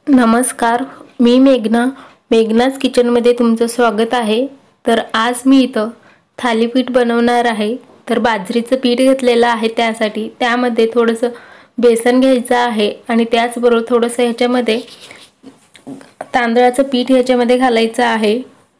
नमस्कार, मी मेघनाज किचनमध्ये तुमचं स्वागत आहे। तर आज मी इथं थालीपीठ बनवणार आहे। तर बाजरीचं पीठ घेतलेलं आहे, त्यामध्ये थोडंसं बेसन घ्यायचं आहे आणि त्याचबरोबर थोडंसं ह्याच्यामध्ये तांदळाचं पीठ ह्याच्यामध्ये घालायचं आहे।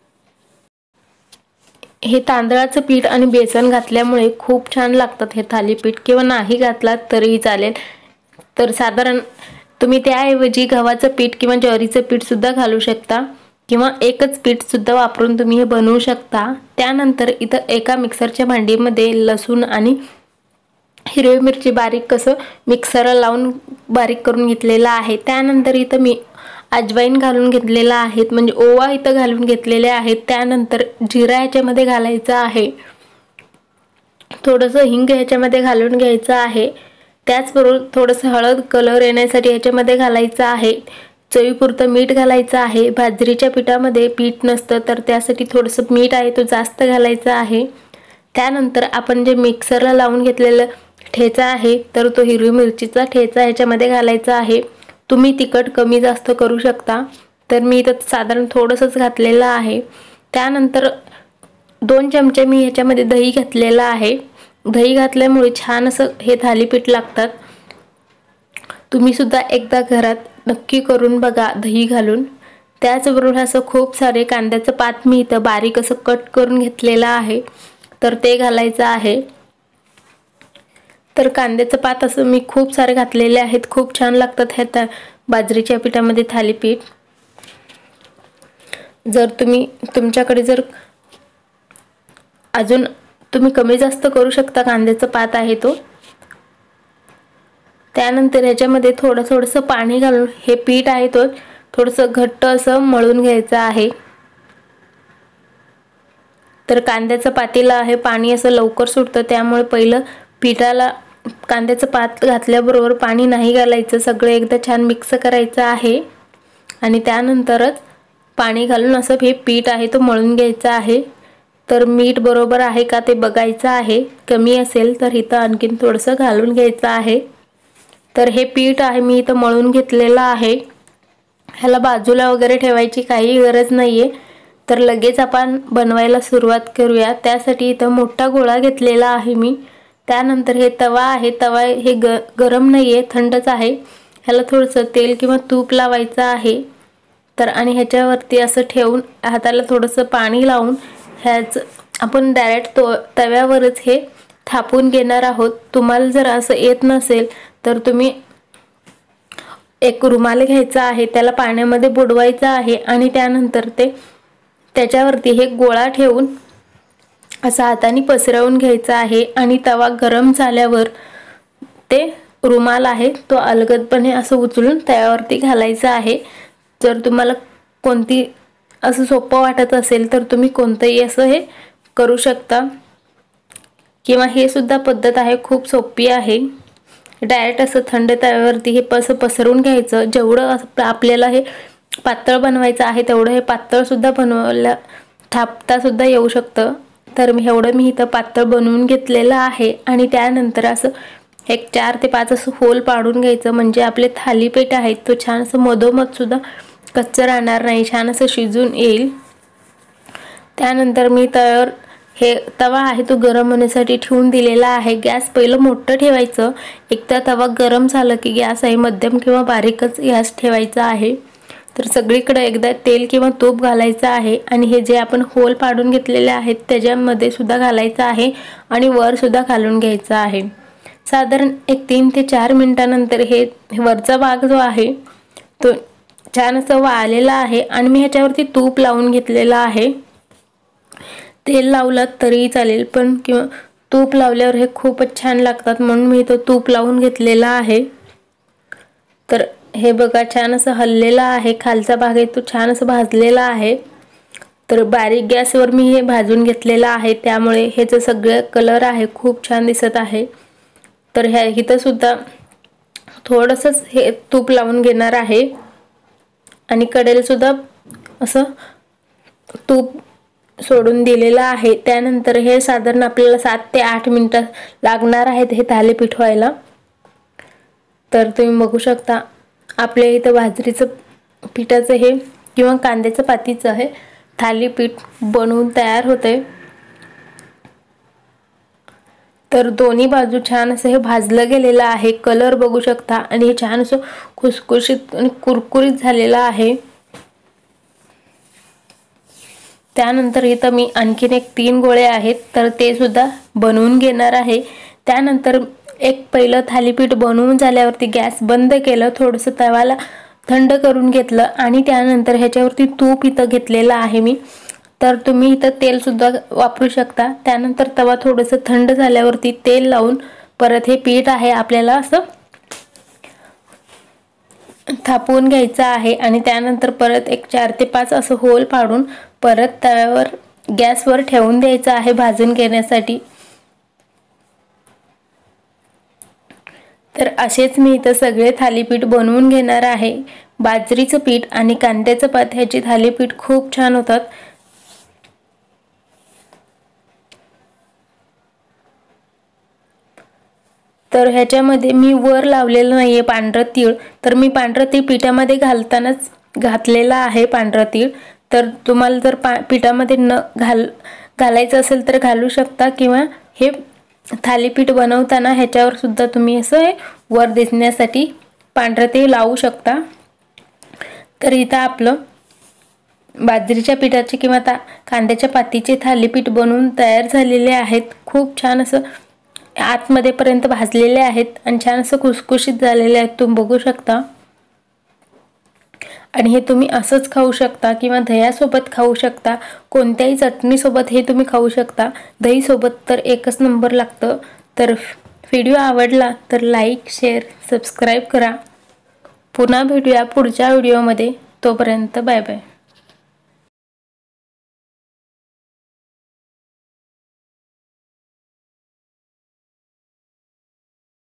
हे तांदळाचं पीठ आणि बेसन घातल्यामुळे खूप छान लागतात हे थालीपीठ, किंवा नाही घातलात तरीही चालेल। तर साधारण तुम्ही त्याऐवजी गव्हाचं पीठ किंवा ज्वारीचं पीठ सुद्धा घालू शकता, किंवा एकच पीठ सुद्धा वापरून तुम्ही हे बनवू शकता। त्यानंतर इथं एका मिक्सरच्या भांडीमध्ये लसूण आणि हिरवी मिरची बारीक कसं मिक्सरला लावून बारीक करून घेतलेला आहे। त्यानंतर इथं मी अजवाईन घालून घेतलेला आहे, म्हणजे ओवा इथं घालून घेतलेले आहेत। त्यानंतर जिरा ह्याच्यामध्ये घालायचा आहे, थोडंसं हिंग ह्याच्यामध्ये घालून घ्यायचं आहे। त्याचबरोबर थोडंसं हळद कलर येण्यासाठी ह्याच्यामध्ये घालायचं आहे। चवीपुरतं मीठ घालायचं आहे। बाजरीच्या पिठामध्ये पीठ नसतं, तर त्यासाठी थोडंसं मीठ आहे तो जास्त घालायचं आहे। त्यानंतर आपण जे मिक्सरला लावून घेतलेलं ठेचा आहे, तर तो हिरवी मिरचीचा ठेचा ह्याच्यामध्ये घालायचा आहे। तुम्ही तिखट कमी जास्त करू शकता, तर मी इथं साधारण थोडंसंच घातलेलं आहे। त्यानंतर 2 चमचे मी ह्याच्यामध्ये दही घातलेलं आहे। दही घातल्यामुळे छान असं हे थालीपीठ लागतात। तुम्ही सुद्धा एकदा घरात नक्की करून बघा दही घालून। त्याचबरोबर असं खूप सारे कांद्याचं पात मी इथं बारीक असं कट करून घेतलेलं आहे, तर ते घालायचं आहे। तर कांद्याचं पात असं मी खूप सारे घातलेले आहेत, खूप छान लागतात ह्या बाजरीच्या पिठामध्ये थालीपीठ। जर तुमच्याकडे जर अजून तुम्ही कमी जास्त करू शकता कांद्याचं पात आहे तो। त्यानंतर ह्याच्यामध्ये थोडंसं पाणी घालून हे पीठ आहे तो थोडंसं घट्ट असं मळून घ्यायचं आहे। तर कांद्याचं पातीला हे पाणी असं लवकर सुटतं, त्यामुळे पहिलं पिठाला कांद्याचं पात घातल्याबरोबर पाणी नाही घालायचं, सगळं एकदा छान मिक्स करायचं आहे आणि त्यानंतरच पाणी घालून असं हे पीठ आहे तो मळून घ्यायचं आहे। तर मीठ बरोबर आहे का ते बघायचं आहे, कमी असेल तर इथं आणखीन थोडंसं घालून घ्यायचं आहे। तर हे पीठ आहे मी इथं मळून घेतलेलं आहे, ह्याला बाजूला वगैरे ठेवायची काही गरज नाहीये। तर लगेच आपण बनवायला सुरुवात करूया। त्यासाठी इथं मोठा गोळा घेतलेला आहे मी। त्यानंतर हे तवा आहे, तवा हे गरम नाहीये, थंडच आहे। ह्याला थोडंसं तेल किंवा तूप लावायचं आहे। तर आणि ह्याच्यावरती असं ठेवून हाताला थोडंसं पाणी लावून ह्याच आपण डायरेक्ट तव्यावरच हे थापून घेणार आहोत। तुम्हाला जर असं येत नसेल तर तुम्ही एक रुमाल घ्यायचा आहे, त्याला पाण्यामध्ये बुडवायचं आहे आणि त्यानंतर त्याच्यावरती हे गोळा ठेवून असा हाताने पसरवून घ्यायचा आहे आणि तवा गरम झाल्यावर ते रुमाल आहे तो अलगदपणे असं उचलून तव्यावरती घालायचा आहे। जर तुम्हाला कोणती असं सोपं वाटत असेल तर तुम्ही कोणतंही असं हे करू शकता, किंवा हे सुद्धा पद्धत आहे, खूप सोपी आहे। डायरेक्ट असं थंड तव्यावरती हे पसरवून घ्यायचं। जेवढं आपल्याला हे पातळ बनवायचं आहे तेवढं हे पातळ सुद्धा बनवायला थापता सुद्धा येऊ शकतं। तर मी इथं पातळ बनवून घेतलेलं आहे आणि त्यानंतर असं एक 4 ते 5 असं होल पाडून घ्यायचं, म्हणजे आपले थालीपीठ आहे तो छान असं मधोमध सुद्धा कच्चं राहणार नाही, छान असं शिजून येईल। त्यानंतर मी तवा आहे तो गरम होण्यासाठी ठेवून दिलेला आहे। गॅस पहिलं मोठं ठेवायचं, एकदा तवा गरम झालं की गॅस आहे मध्यम किंवा बारीकच गॅस ठेवायचा आहे। तर सगळीकडे एकदा तेल किंवा तूप घालायचं आहे आणि हे जे आपण होल पाडून घेतलेले आहेत त्याच्यामध्ये सुद्धा घालायचं आहे आणि वर सुद्धा घालून घ्यायचं आहे। साधारण एक 3 ते 4 मिनिटानंतर हे वरचा भाग जो आहे तो छान असं वाळलेला आहे आणि मी ह्याच्यावरती तूप लावून घेतलेला आहे। तेल लावलं तरी चालेल, पण किंवा तूप लावल्यावर हे खूपच छान लागतात, म्हणून मी इथं तूप लावून घेतलेला आहे। तर हे बघा छान असं हललेला आहे, खालचा भाग आहे तो छान असं भाजलेला आहे। तर बारीक गॅसवर मी हे भाजून घेतलेलं आहे, त्यामुळे हे जे सगळं कलर आहे खूप छान दिसत आहे। तर इथं सुद्धा थोडंसंच हे तूप लावून घेणार आहे आणि कडेला सुद्धा असं तूप सोडून दिलेलं आहे। त्यानंतर हे साधारण आपल्याला 7 ते 8 मिनिटं लागणार आहेत हे थालीपीठ व्हायला। तर तुम्ही बघू शकता आपल्या इथं बाजरीचं पिठाचं हे किंवा कांद्याचं पातीचं हे थालीपीठ बनवून तयार होते। तर दोन्ही बाजू छान असं हे भाजलं गेलेलं आहे। कलर बघू शकता आणि हे छान असं खुसखुशीत आणि कुरकुरीत झालेलं आहे। त्यानंतर इथं मी आणखीन एक 3 गोळे आहेत तर ते सुद्धा बनवून घेणार आहे। त्यानंतर एक पहिलं थालीपीठ बनवून झाल्यावरती गॅस बंद केलं, थोडंसं तव्याला थंड करून घेतलं आणि त्यानंतर ह्याच्यावरती तूप इथं घेतलेलं आहे मी। तर तुम्ही इथं तेल सुद्धा वापरू शकता। त्यानंतर तवा थोडंसं थंड झाल्यावरती तेल लावून परत हे पीठ आहे आपल्याला असं थापून घ्यायचं आहे आणि त्यानंतर परत एक 4 ते 5 असं होल पाडून परत तव्यावर गॅसवर ठेवून द्यायचं आहे भाजून घेण्यासाठी। तर असेच मी इथं सगळे थालीपीठ बनवून घेणार आहे। बाजरीचं पीठ आणि कांद्याचं पात ह्याची थालीपीठ खूप छान होतात। तर ह्याच्यामध्ये मी वर लावलेलं नाहीये पांढरं तीळ, तर मी पांढरं तीळ पिठामध्ये घालतानाच घातलेलं आहे पांढरं तीळ। तर तुम्हाला जर पिठामध्ये न घालायचं असेल तर घालू शकता किंवा हे थालीपीठ बनवताना ह्याच्यावर सुद्धा तुम्ही असं वर दिसण्यासाठी पांढरं तीळ लावू शकता। तर इथं आपलं बाजरीच्या पिठाचे किंवा कांद्याच्या पातीचे थालीपीठ बनवून तयार झालेले आहेत। खूप छान असं आतमध्ये पर्यंत भाजलेले आहेत आणि छान असं खुसखुशीत झालेले आहेत, तुम्ही बघू शकता। आणि हे तुम्ही असंच खाऊ शकता किंवा दह्यासोबत खाऊ शकता, कोणत्याही चटणीसोबत हे तुम्ही खाऊ शकता। दही सोबत तर एकच नंबर लागतं। तर व्हिडिओ आवडला तर लाईक, शेअर, सबस्क्राईब करा। पुन्हा भेटूया पुढच्या व्हिडिओमध्ये, तोपर्यंत बाय बाय।